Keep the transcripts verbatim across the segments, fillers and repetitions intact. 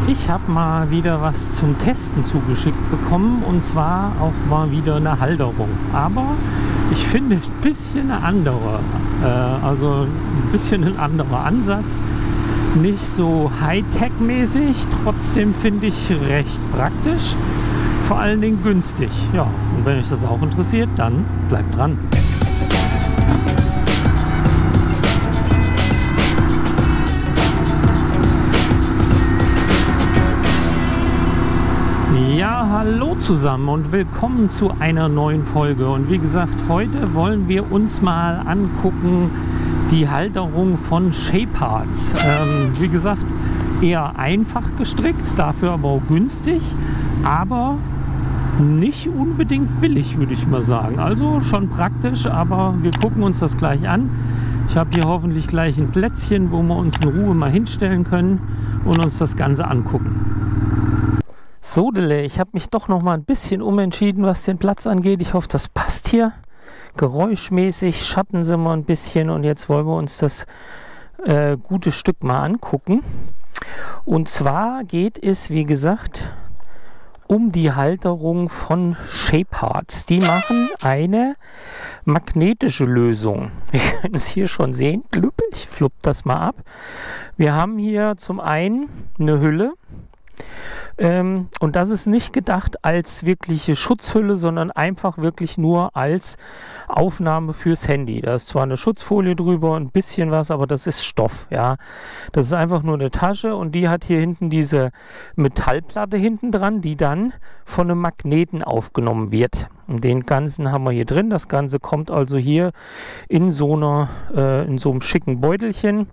Ich habe mal wieder was zum Testen zugeschickt bekommen, und zwar auch mal wieder eine Halterung. Aber ich finde ein bisschen eine andere, äh, also ein bisschen ein anderer Ansatz. Nicht so Hightech-mäßig, trotzdem finde ich recht praktisch, vor allen Dingen günstig. Ja, und wenn euch das auch interessiert, dann bleibt dran. Ja, hallo zusammen und willkommen zu einer neuen Folge. Und wie gesagt, heute wollen wir uns mal angucken die Halterung von Shapeparts. Ähm, wie gesagt, eher einfach gestrickt, dafür aber auch günstig, aber nicht unbedingt billig, würde ich mal sagen. Also schon praktisch, aber wir gucken uns das gleich an. Ich habe hier hoffentlich gleich ein Plätzchen, wo wir uns in Ruhe mal hinstellen können und uns das Ganze angucken. So, ich habe mich doch noch mal ein bisschen umentschieden, was den Platz angeht. Ich hoffe, das passt hier. Geräuschmäßig, Schatten sind wir ein bisschen, und jetzt wollen wir uns das äh, gute Stück mal angucken. Und zwar geht es, wie gesagt, um die Halterung von Shapeparts. Die machen eine magnetische Lösung. Wir können es hier schon sehen. Ich flupp das mal ab. Wir haben hier zum einen eine Hülle. Ähm, und das ist nicht gedacht als wirkliche Schutzhülle, sondern einfach wirklich nur als Aufnahme fürs Handy. Da ist zwar eine Schutzfolie drüber, ein bisschen was, aber das ist Stoff, ja. Das ist einfach nur eine Tasche, und die hat hier hinten diese Metallplatte hinten dran, die dann von einem Magneten aufgenommen wird. Und den ganzen haben wir hier drin. Das Ganze kommt also hier in so einer, äh, in so einem schicken Beutelchen.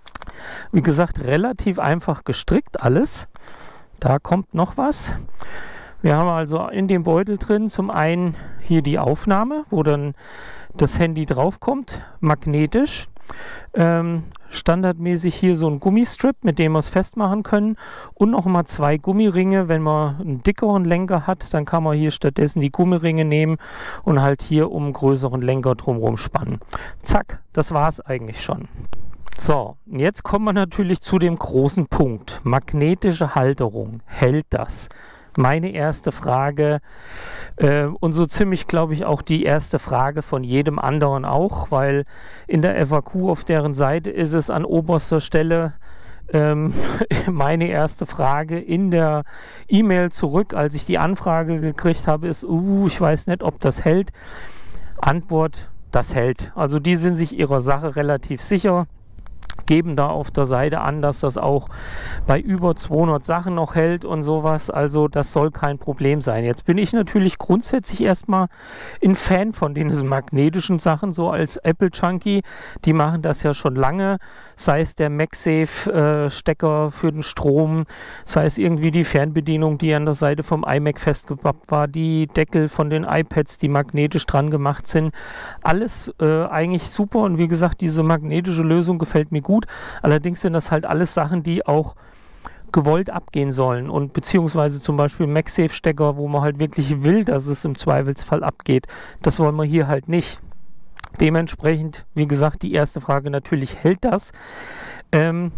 Wie gesagt, relativ einfach gestrickt alles. Da kommt noch was. Wir haben also in dem Beutel drin zum einen hier die Aufnahme, wo dann das Handy draufkommt, magnetisch. Ähm, standardmäßig hier so ein Gummistrip, mit dem wir es festmachen können, und noch mal zwei Gummiringe. Wenn man einen dickeren Lenker hat, dann kann man hier stattdessen die Gummiringe nehmen und halt hier um einen größeren Lenker drumherum spannen. Zack, das war es eigentlich schon. So, jetzt kommen wir natürlich zu dem großen Punkt. Magnetische Halterung, hält das? Meine erste Frage, äh, und so ziemlich, glaube ich, auch die erste Frage von jedem anderen auch, weil in der F A Q auf deren Seite ist es an oberster Stelle ähm, meine erste Frage in der E-Mail zurück, als ich die Anfrage gekriegt habe, ist, uh, ich weiß nicht, ob das hält. Antwort, das hält. Also die sind sich ihrer Sache relativ sicher, geben da auf der Seite an, dass das auch bei über zweihundert Sachen noch hält und sowas. Also das soll kein Problem sein. Jetzt bin ich natürlich grundsätzlich erstmal ein Fan von diesen magnetischen Sachen, so als Apple-Junkie. Die machen das ja schon lange, sei es der MagSafe-Stecker äh, für den Strom, sei es irgendwie die Fernbedienung, die an der Seite vom iMac festgepappt war, die Deckel von den iPads, die magnetisch dran gemacht sind. Alles äh, eigentlich super, und wie gesagt, diese magnetische Lösung gefällt mir gut. Allerdings sind das halt alles Sachen, die auch gewollt abgehen sollen, und beziehungsweise zum Beispiel MagSafe-Stecker, wo man halt wirklich will, dass es im Zweifelsfall abgeht. Das wollen wir hier halt nicht. Dementsprechend, wie gesagt, die erste Frage natürlich, hält das? Ähm,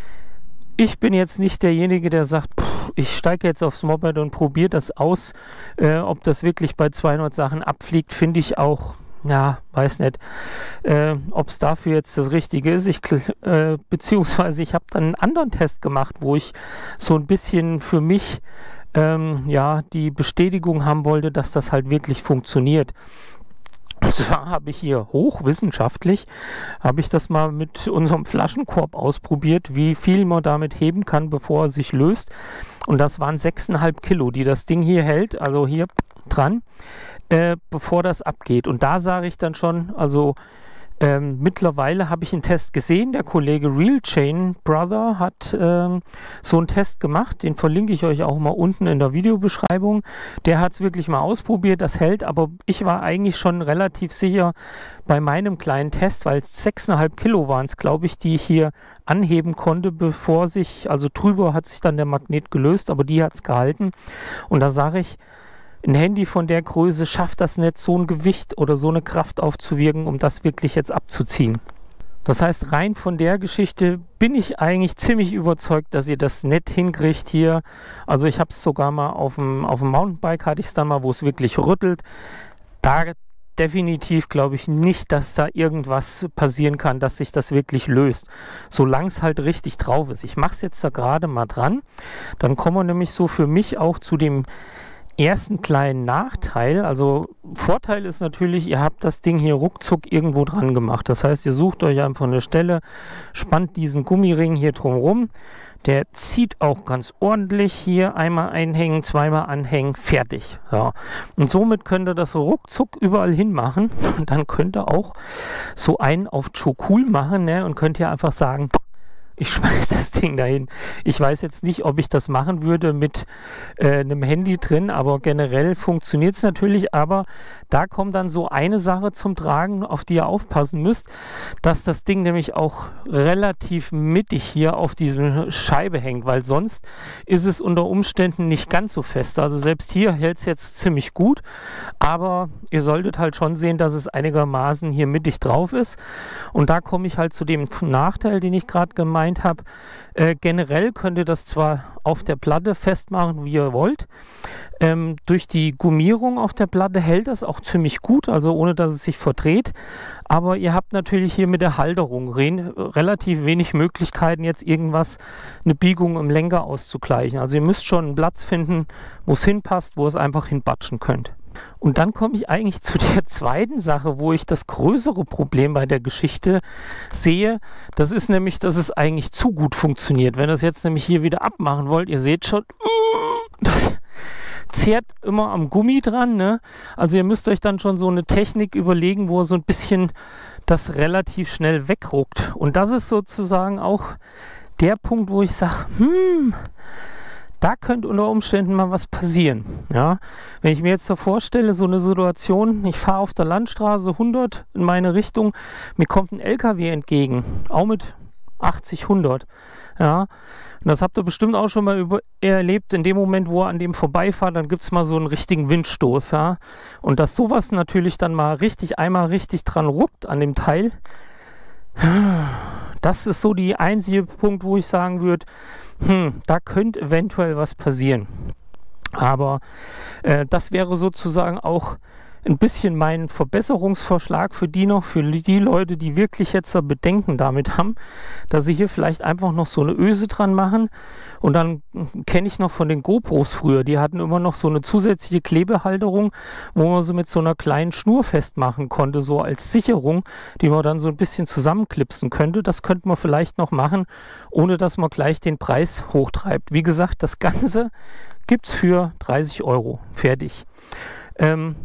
ich bin jetzt nicht derjenige, der sagt, pff, ich steige jetzt aufs Moped und probiere das aus. Äh, ob das wirklich bei zweihundert Sachen abfliegt, finde ich auch, ja, weiß nicht, äh, ob es dafür jetzt das Richtige ist. Ich, äh, beziehungsweise ich habe dann einen anderen Test gemacht, wo ich so ein bisschen für mich ähm, ja, die Bestätigung haben wollte, dass das halt wirklich funktioniert. Und zwar habe ich hier hochwissenschaftlich, habe ich das mal mit unserem Flaschenkorb ausprobiert, wie viel man damit heben kann, bevor er sich löst. Und das waren sechs Komma fünf Kilo, die das Ding hier hält, also hier dran, äh, bevor das abgeht. Und da sage ich dann schon, also ähm, mittlerweile habe ich einen Test gesehen. Der Kollege Real Chain Brother hat ähm, so einen Test gemacht. Den verlinke ich euch auch mal unten in der Videobeschreibung. Der hat es wirklich mal ausprobiert, das hält. Aber ich war eigentlich schon relativ sicher bei meinem kleinen Test, weil es sechs Komma fünf Kilo waren es, glaube ich, die ich hier anheben konnte, bevor sich, also drüber hat sich dann der Magnet gelöst, aber die hat es gehalten. Und da sage ich, ein Handy von der Größe schafft das nicht, so ein Gewicht oder so eine Kraft aufzuwirken, um das wirklich jetzt abzuziehen. Das heißt, rein von der Geschichte bin ich eigentlich ziemlich überzeugt, dass ihr das nett hinkriegt hier. Also ich habe es sogar mal auf dem, auf dem Mountainbike, hatte ich es dann mal, wo es wirklich rüttelt. Da definitiv glaube ich nicht, dass da irgendwas passieren kann, dass sich das wirklich löst, solange es halt richtig drauf ist. Ich mache es jetzt da gerade mal dran. Dann kommen wir nämlich so für mich auch zu dem ersten kleinen Nachteil. Also Vorteil ist natürlich, ihr habt das Ding hier ruckzuck irgendwo dran gemacht. Das heißt, ihr sucht euch einfach eine Stelle, spannt diesen Gummiring hier drum rum. Der zieht auch ganz ordentlich hier. Einmal einhängen, zweimal anhängen, fertig. Ja. Und somit könnt ihr das ruckzuck überall hinmachen. Und dann könnt ihr auch so einen auf Chokul machen, ne? Und könnt ihr einfach sagen, ich schmeiße das Ding dahin. Ich weiß jetzt nicht, ob ich das machen würde mit äh, einem Handy drin, aber generell funktioniert es natürlich. Aber da kommt dann so eine Sache zum Tragen, auf die ihr aufpassen müsst, dass das Ding nämlich auch relativ mittig hier auf diese Scheibe hängt, weil sonst ist es unter Umständen nicht ganz so fest. Also selbst hier hält es jetzt ziemlich gut, aber ihr solltet halt schon sehen, dass es einigermaßen hier mittig drauf ist. Und da komme ich halt zu dem Nachteil, den ich gerade gemeint habe. Äh, generell könnt ihr das zwar auf der Platte festmachen, wie ihr wollt. Ähm, durch die Gummierung auf der Platte hält das auch ziemlich gut, also ohne dass es sich verdreht. Aber ihr habt natürlich hier mit der Halterung re relativ wenig Möglichkeiten, jetzt irgendwas, eine Biegung im Lenker auszugleichen. Also ihr müsst schon einen Platz finden, wo es hinpasst, wo ihr es einfach hinbatschen könnt. Und dann komme ich eigentlich zu der zweiten Sache, wo ich das größere Problem bei der Geschichte sehe. Das ist nämlich, dass es eigentlich zu gut funktioniert. Wenn ihr das jetzt nämlich hier wieder abmachen wollt, ihr seht schon, das zehrt immer am Gummi dran, ne? Also ihr müsst euch dann schon so eine Technik überlegen, wo ihr so ein bisschen das relativ schnell wegruckt. Und das ist sozusagen auch der Punkt, wo ich sage, hm, da könnte unter Umständen mal was passieren. Ja? Wenn ich mir jetzt so vorstelle, so eine Situation, ich fahre auf der Landstraße hundert in meine Richtung, mir kommt ein L K W entgegen, auch mit achtzig, hundert. Ja? Und das habt ihr bestimmt auch schon mal über, erlebt, in dem Moment, wo er an dem vorbeifahrt, dann gibt es mal so einen richtigen Windstoß. Ja? Und dass sowas natürlich dann mal richtig, einmal richtig dran ruckt an dem Teil, das ist so die einzige Punkt, wo ich sagen würde, hm, da könnte eventuell was passieren. Aber äh, das wäre sozusagen auch ein bisschen mein Verbesserungsvorschlag für die noch, für die Leute, die wirklich jetzt Bedenken damit haben, dass sie hier vielleicht einfach noch so eine Öse dran machen. Und dann kenne ich noch von den GoPros früher, die hatten immer noch so eine zusätzliche Klebehalterung, wo man so mit so einer kleinen Schnur festmachen konnte, so als Sicherung, die man dann so ein bisschen zusammenklipsen könnte. Das könnte man vielleicht noch machen, ohne dass man gleich den Preis hochtreibt. Wie gesagt, das Ganze gibt es für dreißig Euro. Fertig. Ähm,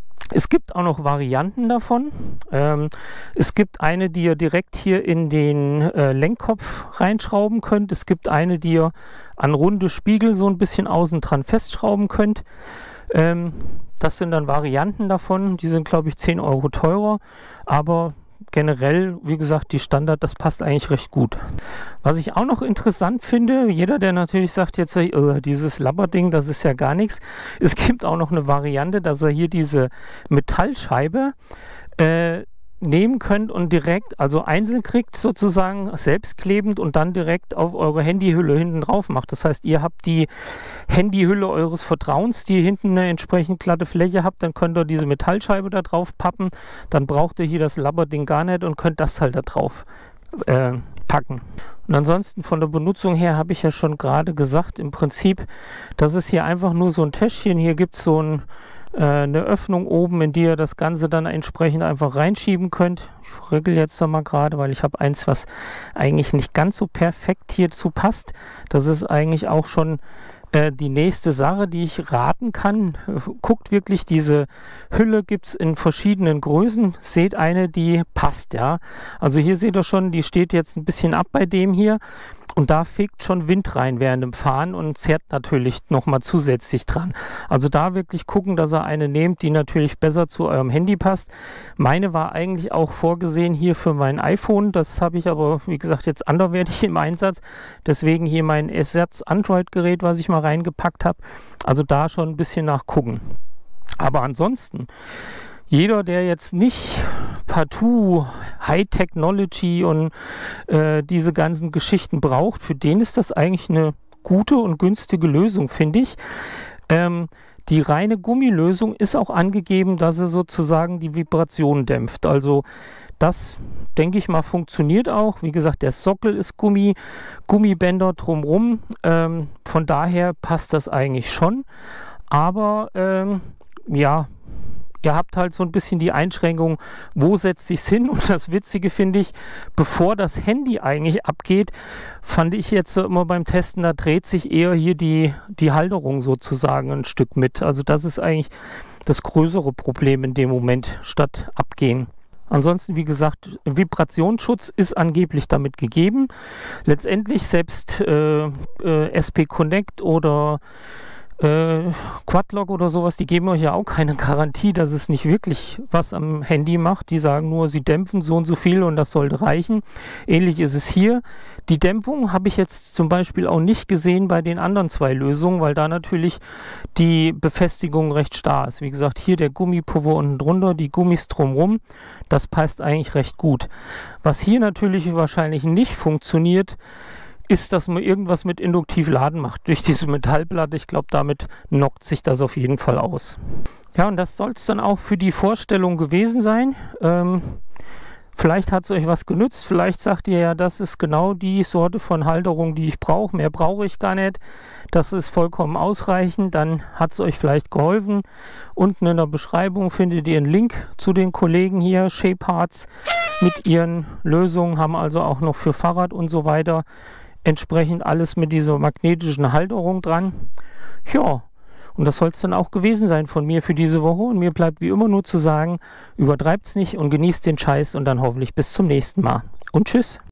Es gibt auch noch Varianten davon. Ähm, es gibt eine, die ihr direkt hier in den äh, Lenkkopf reinschrauben könnt. Es gibt eine, die ihr an runde Spiegel so ein bisschen außen dran festschrauben könnt. Ähm, das sind dann Varianten davon. Die sind, glaube ich, zehn Euro teurer. Aber generell, wie gesagt, die Standard, das passt eigentlich recht gut. Was ich auch noch interessant finde, jeder, der natürlich sagt jetzt, äh, dieses Labberding, das ist ja gar nichts. Es gibt auch noch eine Variante, dass ihr hier diese Metallscheibe äh, nehmen könnt und direkt, also einzeln kriegt sozusagen, selbstklebend und dann direkt auf eure Handyhülle hinten drauf macht. Das heißt, ihr habt die Handyhülle eures Vertrauens, die hinten eine entsprechend glatte Fläche habt, dann könnt ihr diese Metallscheibe da drauf pappen, dann braucht ihr hier das Labberding gar nicht und könnt das halt da drauf äh, packen. Und ansonsten von der Benutzung her habe ich ja schon gerade gesagt, im Prinzip, das ist hier einfach nur so ein Täschchen, hier gibt es so ein eine Öffnung oben, in die ihr das Ganze dann entsprechend einfach reinschieben könnt. Ich regel jetzt noch mal gerade, weil ich habe eins, was eigentlich nicht ganz so perfekt hierzu passt. Das ist eigentlich auch schon äh, die nächste Sache, die ich raten kann. Guckt wirklich, diese Hülle gibt es in verschiedenen Größen. Seht eine, die passt, ja. Also hier seht ihr schon, die steht jetzt ein bisschen ab bei dem hier. Und da fegt schon Wind rein während dem Fahren und zerrt natürlich nochmal zusätzlich dran. Also da wirklich gucken, dass ihr eine nehmt, die natürlich besser zu eurem Handy passt. Meine war eigentlich auch vorgesehen hier für mein iPhone. Das habe ich aber, wie gesagt, jetzt anderweitig im Einsatz. Deswegen hier mein Ersatz-Android-Gerät, was ich mal reingepackt habe. Also da schon ein bisschen nachgucken. Aber ansonsten, jeder, der jetzt nicht partout High Technology und äh, diese ganzen Geschichten braucht, für den ist das eigentlich eine gute und günstige Lösung, finde ich. Ähm, die reine Gummilösung ist auch angegeben, dass er sozusagen die Vibration dämpft. Also das, denke ich mal, funktioniert auch. Wie gesagt, der Sockel ist Gummi, Gummibänder drumherum. Ähm, von daher passt das eigentlich schon. Aber ähm, ja, ihr habt halt so ein bisschen die Einschränkung, wo setzt sich's hin? Und das Witzige finde ich, bevor das Handy eigentlich abgeht, fand ich jetzt so immer beim Testen, da dreht sich eher hier die, die Halterung sozusagen ein Stück mit. Also das ist eigentlich das größere Problem in dem Moment, statt abgehen. Ansonsten, wie gesagt, Vibrationsschutz ist angeblich damit gegeben. Letztendlich selbst äh, äh, S P Connect oder Äh, Quadlock oder sowas, die geben euch ja auch keine Garantie, dass es nicht wirklich was am Handy macht. Die sagen nur, sie dämpfen so und so viel und das sollte reichen. Ähnlich ist es hier. Die Dämpfung habe ich jetzt zum Beispiel auch nicht gesehen bei den anderen zwei Lösungen, weil da natürlich die Befestigung recht starr ist. Wie gesagt, hier der Gummipuffer unten drunter, die Gummis drumherum, das passt eigentlich recht gut. Was hier natürlich wahrscheinlich nicht funktioniert, ist, dass man irgendwas mit induktiv Laden macht durch diese Metallplatte. Ich glaube, damit knockt sich das auf jeden Fall aus. Ja, und das soll es dann auch für die Vorstellung gewesen sein. Ähm, vielleicht hat es euch was genützt. Vielleicht sagt ihr ja, das ist genau die Sorte von Halterung, die ich brauche. Mehr brauche ich gar nicht. Das ist vollkommen ausreichend. Dann hat es euch vielleicht geholfen. Unten in der Beschreibung findet ihr einen Link zu den Kollegen hier, Shapeharts, mit ihren Lösungen. Haben also auch noch für Fahrrad und so weiter entsprechend alles mit dieser magnetischen Halterung dran. Ja, und das soll es dann auch gewesen sein von mir für diese Woche. Und mir bleibt wie immer nur zu sagen, übertreibt's nicht und genießt den Scheiß und dann hoffentlich bis zum nächsten Mal. Und tschüss.